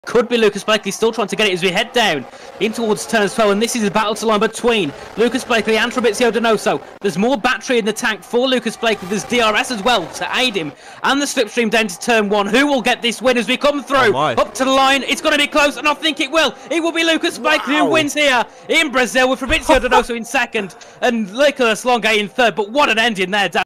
Could be Lucas Blakeley still trying to get it as we head down in towards turns 12, and this is a battle to line between Lucas Blakeley and Fabrizio Donoso. There's more battery in the tank for Lucas Blakeley. There's DRS as well to aid him, and the slipstream down to turn 1. Who will get this win as we come through up to the line? It's going to be close, and I think it will. It will be Lucas Blakeley who wins here in Brazil, with Fabrizio Donoso in second and Nicholas Longa in third. But what an ending there, Dan.